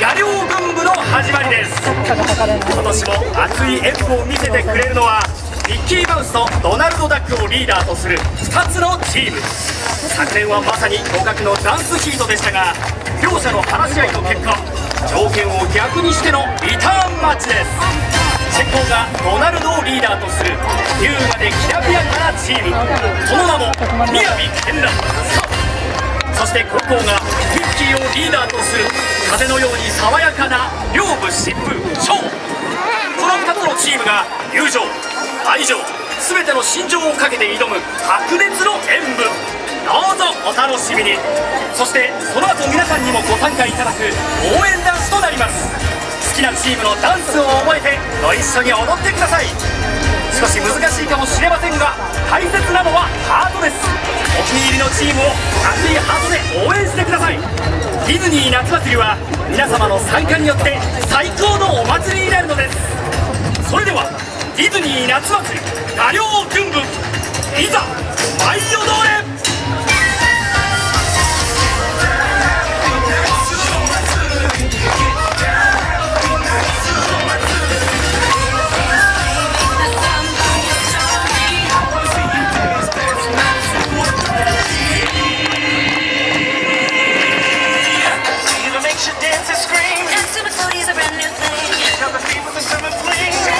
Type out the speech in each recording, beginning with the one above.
画寮軍部の始まりです。今年も熱い演舞を見せてくれるのはミッキーマウスとドナルド・ダックをリーダーとする2つのチーム。昨年はまさに互角のダンスヒートでしたが、両者の話し合いの結果、条件を逆にしてのリターンマッチです。先攻がドナルドをリーダーとする優雅できらびやかなチーム、その名もみやびけんら。そして後攻がミッキーをリーダーとする風のように爽やかな両部疾風ショー。この2つのチームが友情、愛情、全ての心情をかけて挑む白熱の演舞、どうぞお楽しみに。そしてその後皆さんにもご参加いただく応援ダンスとなります。好きなチームのダンスを覚えてご一緒に踊ってください。少し難しいかもしれませんが、大切なのはハートです。お気に入りのチームを熱いハートで応援してください。ディズニー夏祭りは皆様の参加によって最高のお祭りになるのです。それではディズニー夏祭り画寮軍部、いざ舞い踊れ。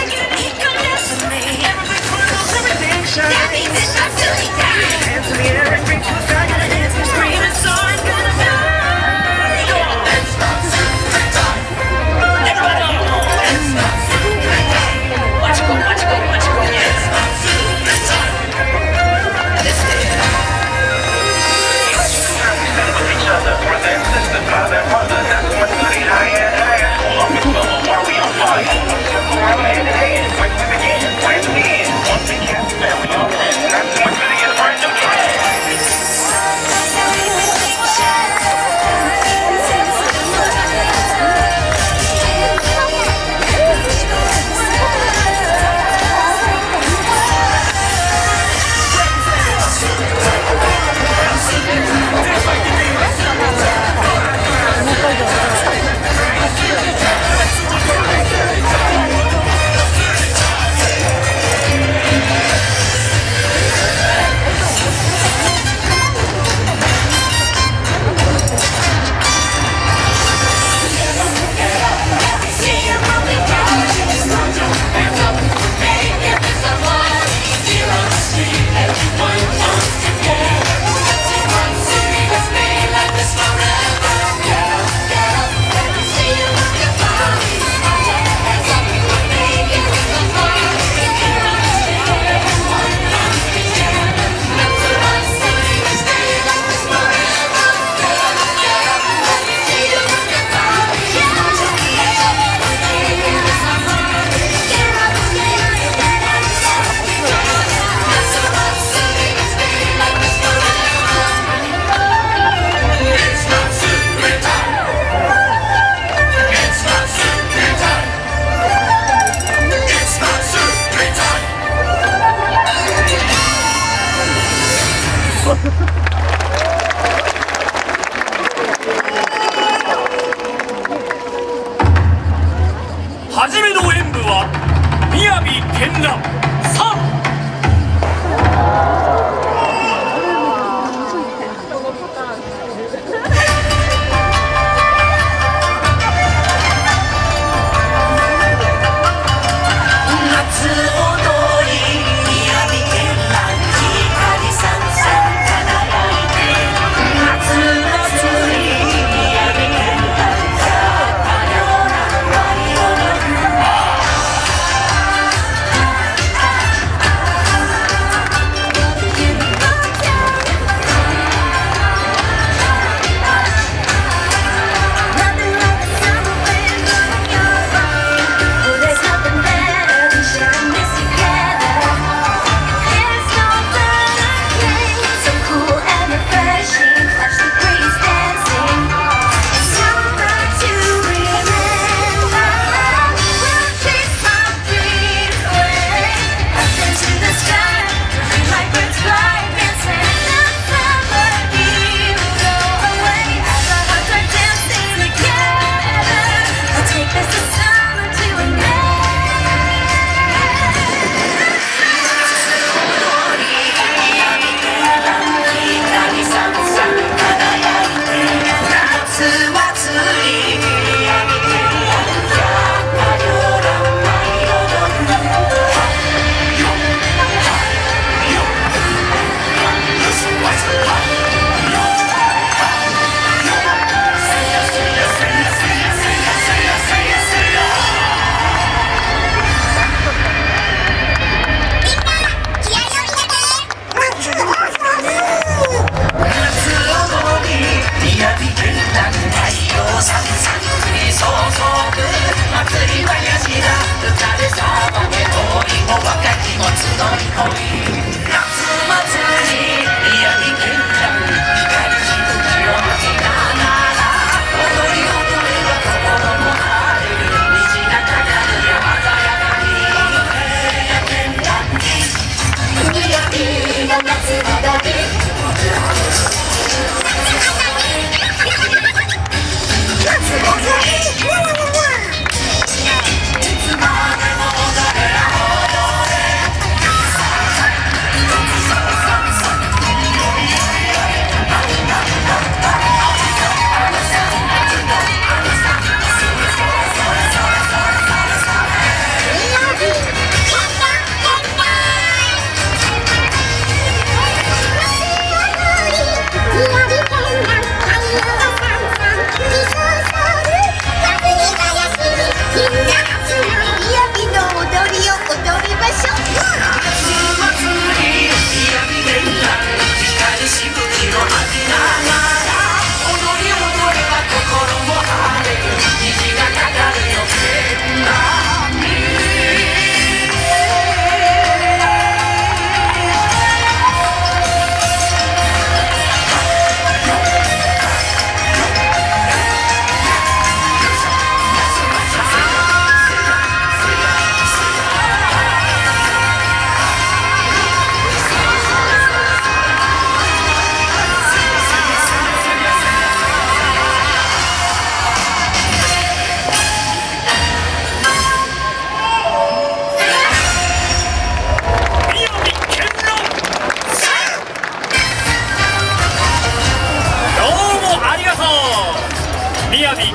That means it's not silly time.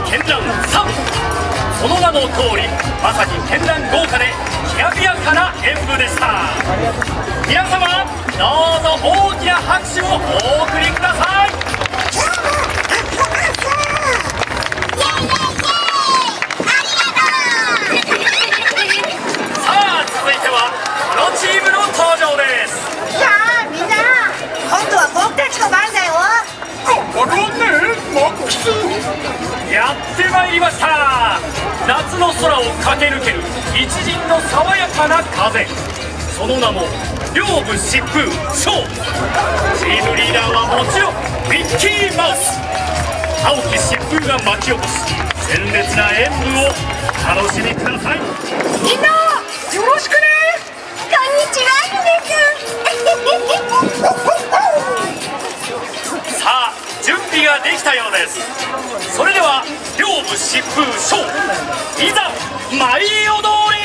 絢爛3、その名の通りまさに絢爛豪華できらびやかな演舞でした。皆様どうぞ大きな拍手をお送りください。さあ続いてはこのチームの登場です。 さあみんな、今度は僕たちの番だよ。 頑張ろうねマックス。やってまいりました。夏の空を駆け抜ける一陣の爽やかな風、その名も両部疾風ショー。チームリーダーはもちろんミッキーマウス。青き疾風が巻き起こす鮮烈な演舞を楽しみください。 みんなよろしくね。こんにちはゆめくん。 さあ準備ができたようです。それでは両部疾風ショー、いざ舞い踊れ。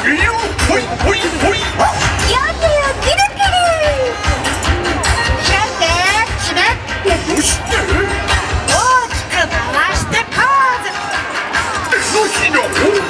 いいよ、ほいほいほい。 両手をぐるぐる開いて締めてどうして大きく回してポーズ。 手のひらを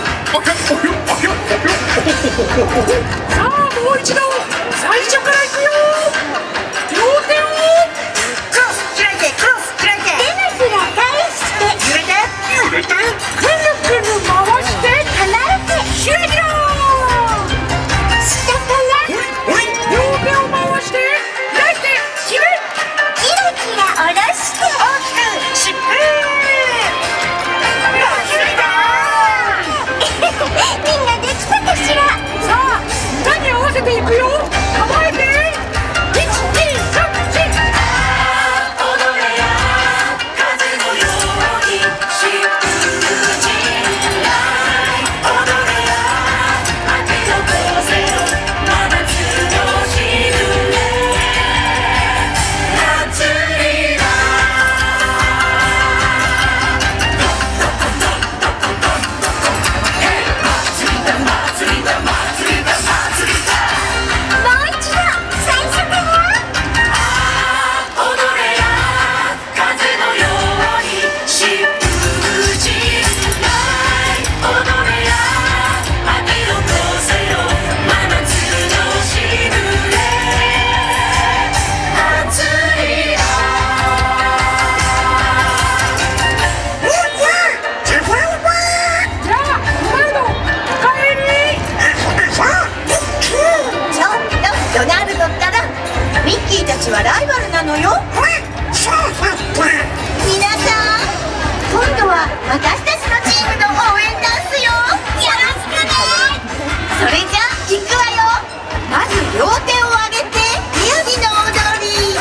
さあ、もう一度最初からいくよ。両手をクロス開いてクロス開いて手のひら返して揺れて揺れてくるくる回して離れてひらひら下からほいほい。 両手を回して開いて締めキラキラ下ろして大きくしっぺみんなできたかしら。さあ歌に合わせていくよ。構えて1、2、3、4。 踊れや風のようにしぶじらい踊れや秋の風よ真夏のしぐれ祭りだもう一度最初から踊れや風のようにしぶじらい踊れや秋の風よ真夏のしぐれ祭りだじゃあお前のおかえり。ちょっとドナルドったらミッキーたちはライバルなのよ。皆さん今度は私たちのチームの応援ダンスよ。よろしくね。それじゃあ行くわよ。まず両手を上げてみやびの踊り。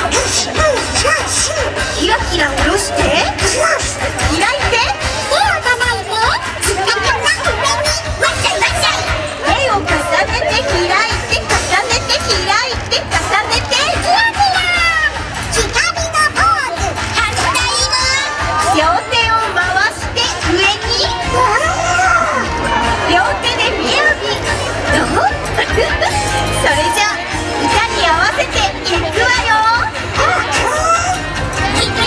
キラキラ下ろして開いて手を叩いてつかみな上にわっしゃいわっしゃい。手を重ねて開いて重ねて開いて重ねてキラキラ光のポーズ反対は両手を回して上に両手でみやびどうそれじゃあ歌に合わせていくわよ。いくよ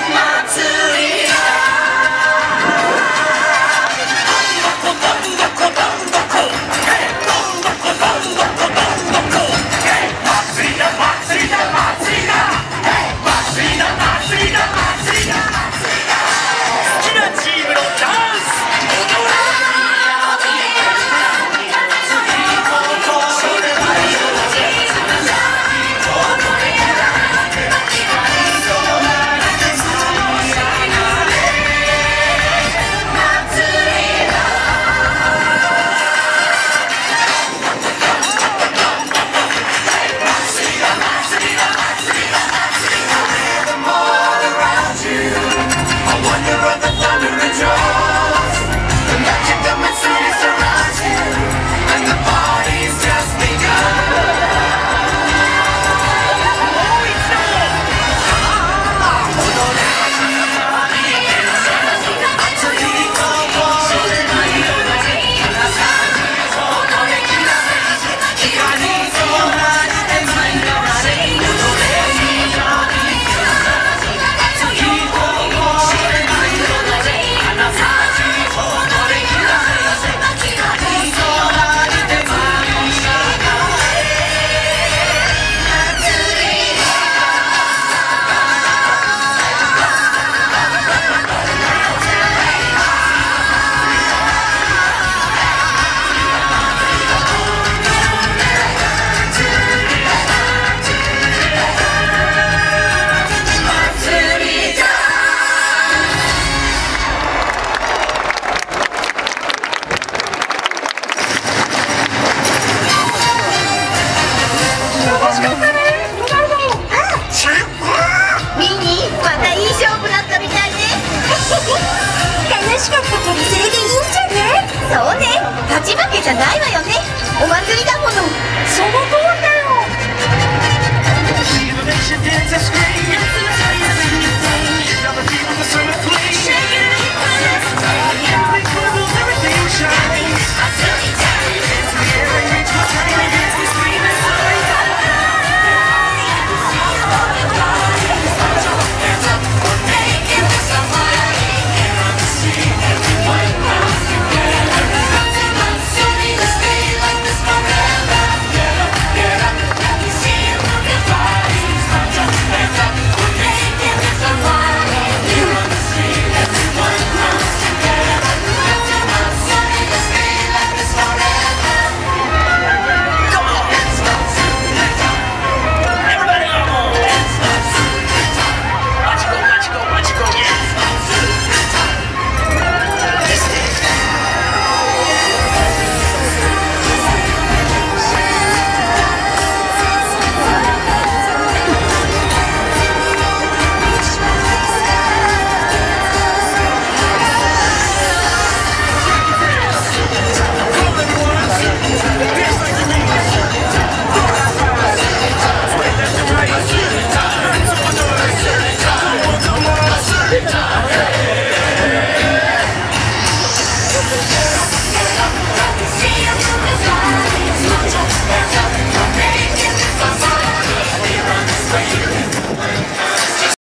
こち負けじゃないわよね。お祭りだもの。 その通りだよ。